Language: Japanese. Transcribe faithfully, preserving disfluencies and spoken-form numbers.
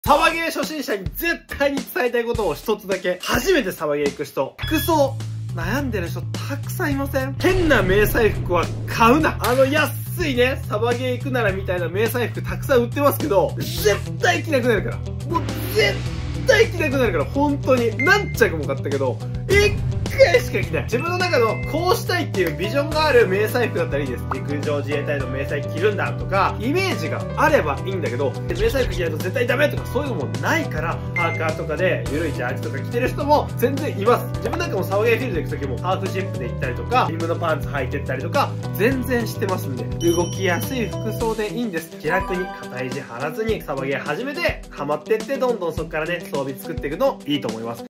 サバゲー初心者に絶対に伝えたいことを一つだけ。初めてサバゲー行く人、服装、悩んでる人たくさんいません？変な迷彩服は買うな。あの安いね、サバゲー行くならみたいな迷彩服たくさん売ってますけど、絶対着なくなるから。もう絶対着なくなるから、本当に。何着も買ったけど、一回しか着ない。自分の中のこうしたいっていうビジョンがある迷彩服だったらいいです。陸上自衛隊の迷彩着るんだとか、イメージがあればいいんだけど、迷彩服着ないと絶対ダメとかそういうのもないから、パーカーとかで緩いジャージとか着てる人も全然います。自分なんかもサバゲーフィールド行く時もハーフジップで行ったりとか、リムのパンツ履いてったりとか、全然してますんで、動きやすい服装でいいんです。気楽に肩肘張らずにサバゲー始めて、ハマってってどんどんそこからね、装備作っていくのいいと思います。